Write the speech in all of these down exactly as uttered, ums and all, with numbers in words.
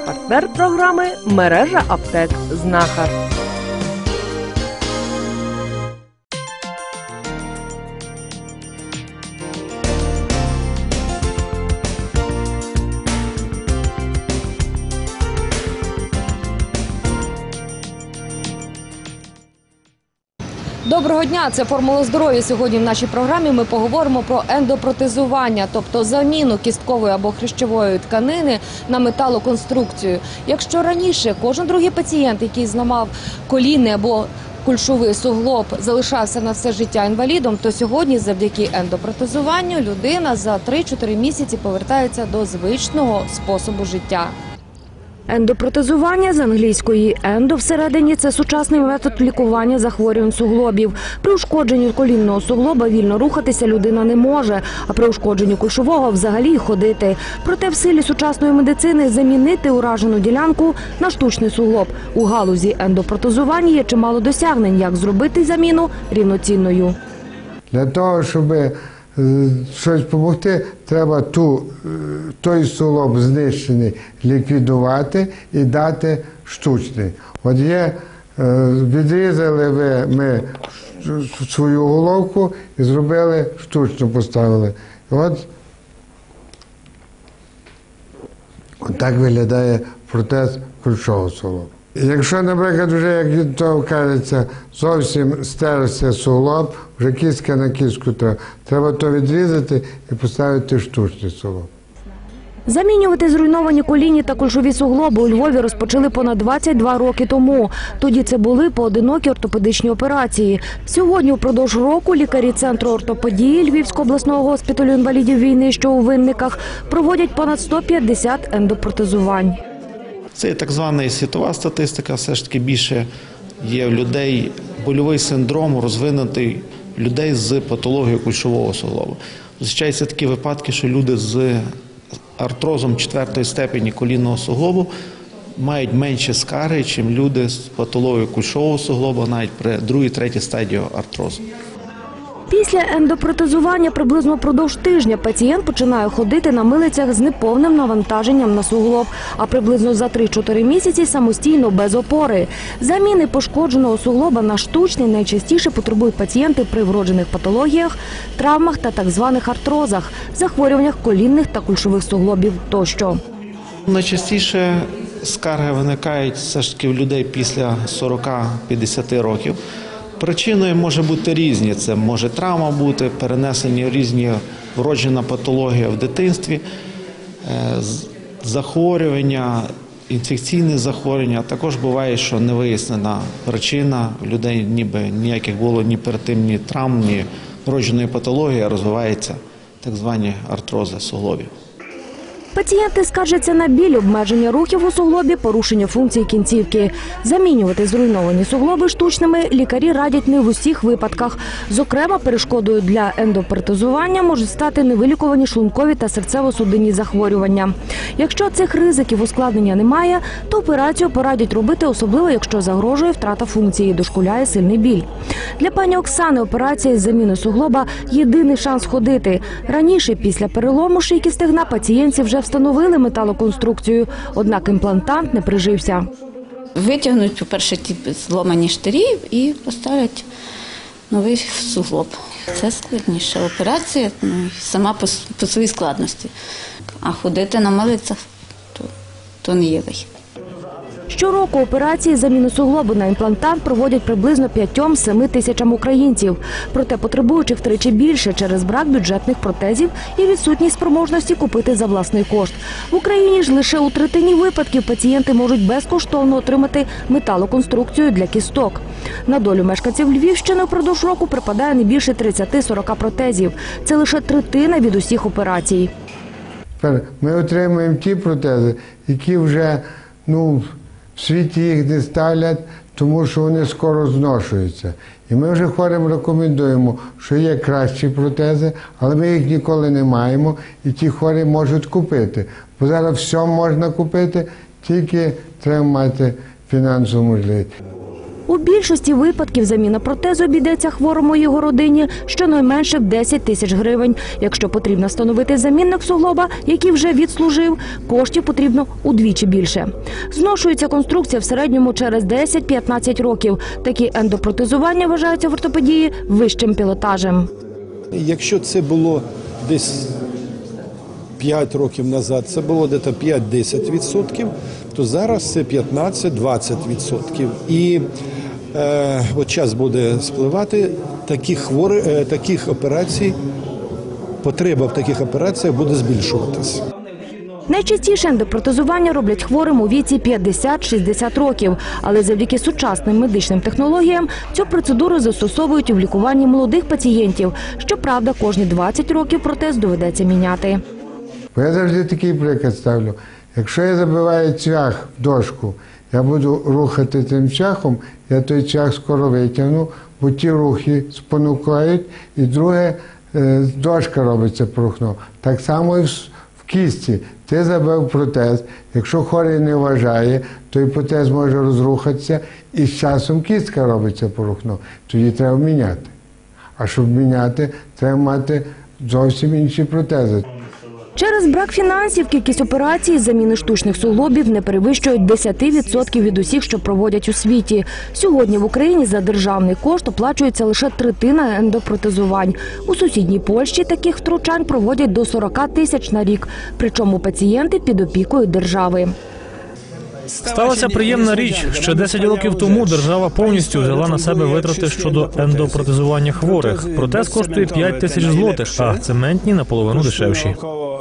Партнер програми – мережа аптек «Знахар». Доброго дня, це «Формула здоров'я». Сьогодні в нашій програмі ми поговоримо про ендопротезування, тобто заміну кісткової або хрящової тканини на металоконструкцію. Якщо раніше кожен другий пацієнт, який зламав колінний або кульшовий суглоб, залишався на все життя інвалідом, то сьогодні завдяки ендопротезуванню людина за три-чотири місяці повертається до звичного способу життя. Ендопротезування з англійської «ендо» всередині – це сучасний метод лікування захворювань суглобів. При ушкодженні колінного суглоба вільно рухатися людина не може, а при ушкодженні кульшового взагалі й ходити. Проте в силі сучасної медицини замінити уражену ділянку на штучний суглоб. У галузі ендопротезування є чимало досягнень, як зробити заміну рівноцінною. Для того, щоб щось допомогти, треба ту, той суглоб знищений ліквідувати і дати штучний. От є, відрізали ви, ми свою головку і зробили штучну, поставили. І от, от так виглядає протез кульшового суглобу. Якщо, наприклад, вже, як то кажеться, зовсім стерся суглоб, вже кістка на кістку треба, треба то відрізати і поставити штучний суглоб. Замінювати зруйновані колінні та кульшові суглоби у Львові розпочали понад двадцять два роки тому. Тоді це були поодинокі ортопедичні операції. Сьогодні впродовж року лікарі Центру ортопедії Львівського обласного госпіталю інвалідів війни, що у Винниках, проводять понад сто п'ятдесят ендопротезувань. Це є так звана світова статистика, все ж таки більше є в людей больовий синдром розвинутий людей з патологією кульшового суглобу. Зустрічаються такі випадки, що люди з артрозом четвертої степені колінного суглобу мають менше скарги, ніж люди з патологією кульшового суглобу, навіть при другій-третій стадії артрозу. Після ендопротезування приблизно впродовж тижня пацієнт починає ходити на милицях з неповним навантаженням на суглоб, а приблизно за три-чотири місяці самостійно без опори. Заміни пошкодженого суглоба на штучний найчастіше потребують пацієнти при вроджених патологіях, травмах та так званих артрозах, захворюваннях колінних та кульшових суглобів тощо. Найчастіше скарги виникають все ж таки в людей після сорока-п'ятдесяти років. Причиною може бути різні. Це може травма бути, перенесені різні вроджена патологія в дитинстві, захворювання, інфекційні захворювання. Також буває, що невияснена причина. У людей ніби ніяких було ні перед тим, ні травм, ні вродженої патології, а розвиваються так звані артрози суглобів. Пацієнти скаржаться на біль, обмеження рухів у суглобі, порушення функцій кінцівки. Замінювати зруйновані суглоби штучними лікарі радять не в усіх випадках. Зокрема, перешкодою для ендопротезування можуть стати невилікувані шлункові та серцево-судинні захворювання. Якщо цих ризиків ускладнення немає, то операцію порадять робити, особливо якщо загрожує втрата функції і дошкуляє сильний біль. Для пані Оксани операція із заміни суглоба – єдиний шанс ходити. Раніше, після перелому шийки стегна, пацієнтці вже встановили металоконструкцію, однак імплантант не прижився. Витягнуть, по-перше, ті зломані штирі і поставлять новий суглоб. Це складніша операція, ну, сама по, по своїй складності. А ходити на милицях то, то не є вихід. Щороку операції заміни суглобу на імплантант проводять приблизно п'ять-сім тисячам українців. Проте потребуючих втричі більше через брак бюджетних протезів і відсутність спроможності купити за власний кошт. В Україні ж лише у третині випадків пацієнти можуть безкоштовно отримати металоконструкцію для кісток. На долю мешканців Львівщини впродовж року припадає не більше тридцять-сорок протезів. Це лише третина від усіх операцій. Ми отримуємо ті протези, які вже, ну, в світі їх не ставлять, тому що вони скоро зношуються. І ми вже хворим рекомендуємо, що є кращі протези, але ми їх ніколи не маємо, і ті хворі можуть купити. Бо зараз все можна купити, тільки треба мати фінансову можливість. У більшості випадків заміна протезу обійдеться хворому і його родині щонайменше в десять тисяч гривень. Якщо потрібно встановити замінник суглоба, який вже відслужив, коштів потрібно удвічі більше. Зношується конструкція в середньому через десять-п'ятнадцять років. Такі ендопротезування вважаються в ортопедії вищим пілотажем. Якщо це було десь п'ять років назад, це було десь п'ять-десять відсотків, то зараз це п'ятнадцять-двадцять відсотків. І е, от час буде спливати, таких, хвори, е, таких операцій, потреба в таких операціях буде збільшуватися. Найчастіше ендопротезування роблять хворим у віці п'ятдесят-шістдесят років. Але завдяки сучасним медичним технологіям цю процедуру застосовують у лікуванні молодих пацієнтів. Щоправда, кожні двадцять років протез доведеться міняти. Я завжди такий приклад ставлю. Якщо я забиваю цвях в дошку, я буду рухати тим цвяхом, я той цвях скоро витягну, бо ті рухи спонукають, і друге, дошка робиться порухно. Так само і в кісті. Ти забив протез, якщо хворий не вважає, то і протез може розрухатися, і з часом кістка робиться порухно. Тоді треба міняти. А щоб міняти, треба мати зовсім інші протези. Через брак фінансів кількість операцій з заміни штучних суглобів не перевищують десять відсотків від усіх, що проводять у світі. Сьогодні в Україні за державний кошт оплачується лише третина ендопротезувань. У сусідній Польщі таких втручань проводять до сорок тисяч на рік, причому пацієнти під опікою держави. Сталася приємна річ. Ще десять років тому держава повністю взяла на себе витрати щодо ендопротезування хворих. Протез коштує п'ять тисяч злотих, а цементні наполовину дешевші.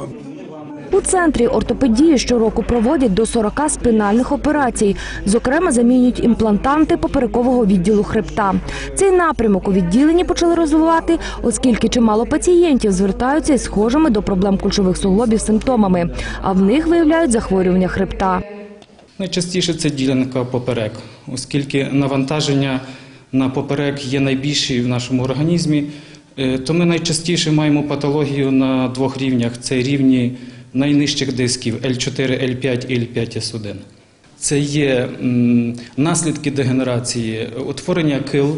У центрі ортопедії щороку проводять до сорока спинальних операцій. Зокрема, замінюють імплантанти поперекового відділу хребта. Цей напрямок у відділенні почали розвивати, оскільки чимало пацієнтів звертаються із схожими до проблем кульшових суглобів симптомами, а в них виявляють захворювання хребта. Найчастіше це ділянка поперек, оскільки навантаження на поперек є найбільші в нашому організмі, то ми найчастіше маємо патологію на двох рівнях. Це рівні найнижчих дисків Л чотири, Л п'ять і Л п'ять С один. Це є наслідки дегенерації, утворення кил,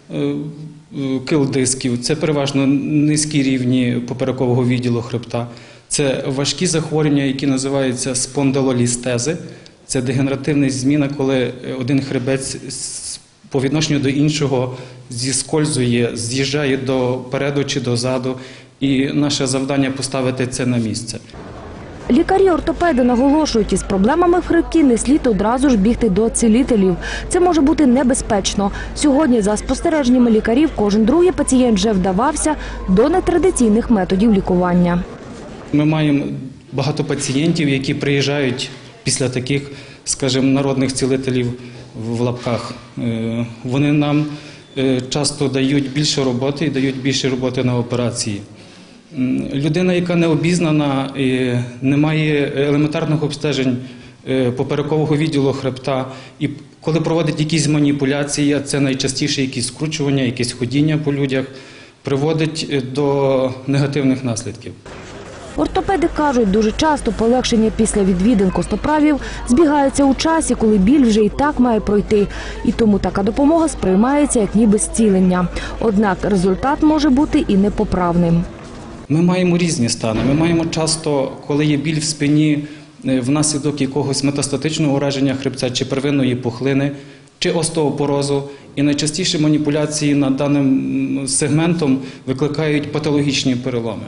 кил дисків, це переважно низькі рівні поперекового відділу хребта. Це важкі захворювання, які називаються спондилолістези. Це дегенеративна зміна, коли один хребець по відношенню до іншого зіскользує, з'їжджає допереду чи дозаду. І наше завдання – поставити це на місце. Лікарі-ортопеди наголошують, із проблемами в хребті не слід одразу ж бігти до цілителів. Це може бути небезпечно. Сьогодні, за спостереженнями лікарів, кожен другий пацієнт вже вдавався до нетрадиційних методів лікування. Ми маємо багато пацієнтів, які приїжджають після таких, скажімо, народних цілителів в лапках. Вони нам часто дають більше роботи і дають більше роботи на операції. Людина, яка не обізнана, не має елементарних обстежень поперекового відділу хребта, і коли проводить якісь маніпуляції, а це найчастіше якісь скручування, якісь ходіння по людях, приводить до негативних наслідків. Ортопеди кажуть, дуже часто полегшення після відвідин костоправів збігаються у часі, коли біль вже і так має пройти. І тому така допомога сприймається як ніби зцілення. Однак результат може бути і непоправним. Ми маємо різні стани. Ми маємо часто, коли є біль в спині внаслідок якогось метастатичного ураження хребця чи первинної пухлини, чи остеопорозу. І найчастіше маніпуляції над даним сегментом викликають патологічні переломи.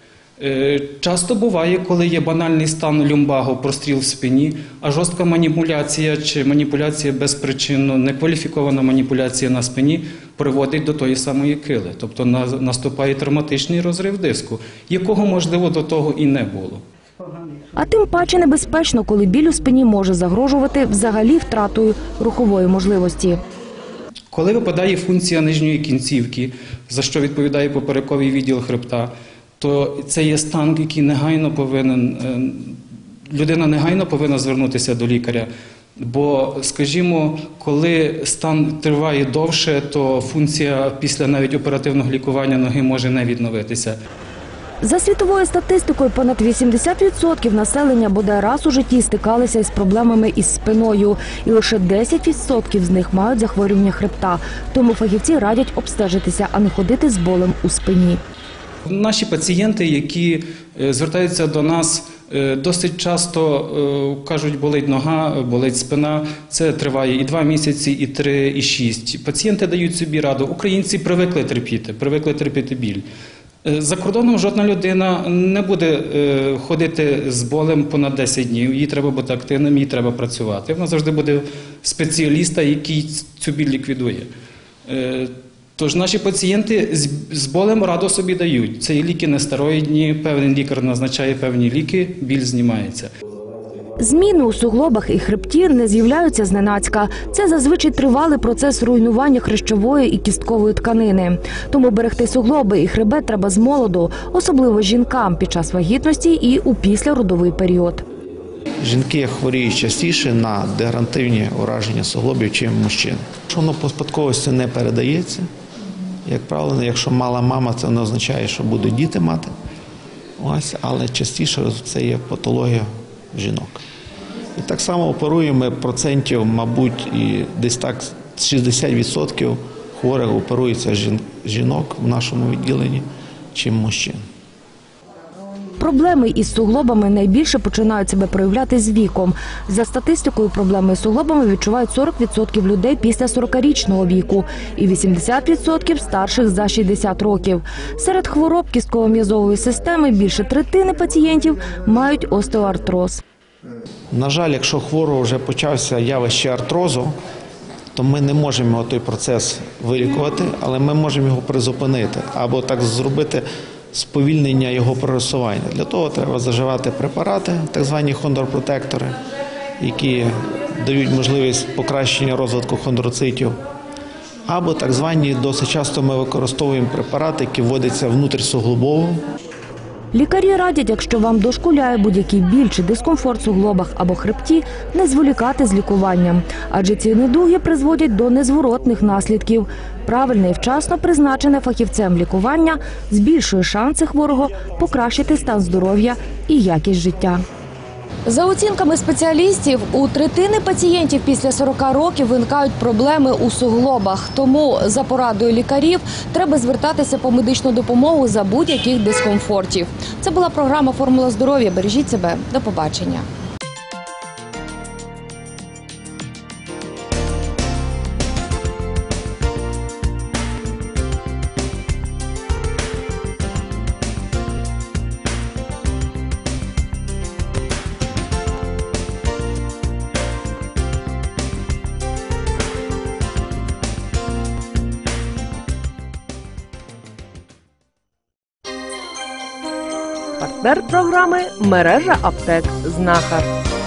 Часто буває, коли є банальний стан люмбаго, простріл в спині, а жорстка маніпуляція чи маніпуляція безпричинно, некваліфікована маніпуляція на спині приводить до тої самої кили. Тобто наступає травматичний розрив диску, якого, можливо, до того і не було. А тим паче небезпечно, коли біль у спині може загрожувати взагалі втратою рухової можливості. Коли випадає функція нижньої кінцівки, за що відповідає поперековий відділ хребта, то це є стан, який негайно повинен, людина негайно повинна звернутися до лікаря. Бо, скажімо, коли стан триває довше, то функція після навіть оперативного лікування ноги може не відновитися. За світовою статистикою, понад вісімдесят відсотків населення бодай раз у житті стикалися із проблемами із спиною. І лише десять відсотків з них мають захворювання хребта. Тому фахівці радять обстежитися, а не ходити з болем у спині. Наші пацієнти, які звертаються до нас, досить часто кажуть, болить нога, болить спина. Це триває і два місяці, і три, і шість. Пацієнти дають собі раду. Українці привикли терпіти, привикли терпіти біль. За кордоном жодна людина не буде ходити з болем понад десять днів. Їй треба бути активним, їй треба працювати. Вона завжди буде спеціаліста, який цю біль ліквідує. Тож наші пацієнти з болем раду собі дають. Це ліки нестероїдні, певний лікар назначає певні ліки, біль знімається. Зміни у суглобах і хребті не з'являються зненацька. Це зазвичай тривалий процес руйнування хрящової і кісткової тканини. Тому берегти суглоби і хребет треба з молоду, особливо жінкам під час вагітності і у післяродовий період. Жінки хворіють частіше на дегенеративні ураження суглобів, чим мужчини. Якщо воно по спадковості не передається, як правило, якщо мала мама, це не означає, що будуть діти мати. Ось, але частіше це є патологія жінок. І так само оперуємо процентів, мабуть, і десь так шістдесят відсотків хворих оперується жінок в нашому відділенні, чим мужчин. Проблеми із суглобами найбільше починають себе проявляти з віком. За статистикою, проблеми з суглобами відчувають сорок відсотків людей після сорокарічного віку і вісімдесят відсотків старших за шістдесят років. Серед хвороб кістково-м'язової системи більше третини пацієнтів мають остеоартроз. На жаль, якщо хворого вже почався явище артрозу, то ми не можемо його той процес вилікувати, але ми можемо його призупинити або так зробити сповільнення його прогресування. Для того треба заживати препарати, так звані хондропротектори, які дають можливість покращення розвитку хондроцитів. Або так звані, досить часто ми використовуємо препарати, які вводяться внутрісуглобово. Лікарі радять, якщо вам дошкуляє будь-який біль чи дискомфорт в суглобах або хребті, не зволікати з лікуванням, адже ці недуги призводять до незворотних наслідків. Правильне і вчасно призначене фахівцем лікування збільшує шанси хворого покращити стан здоров'я і якість життя. За оцінками спеціалістів, у третини пацієнтів після сорока років виникають проблеми у суглобах. Тому, за порадою лікарів, треба звертатися по медичну допомогу за будь-яких дискомфортів. Це була програма «Формула здоров'я». Бережіть себе. До побачення. Партнер програми «Мережа аптек Знахар».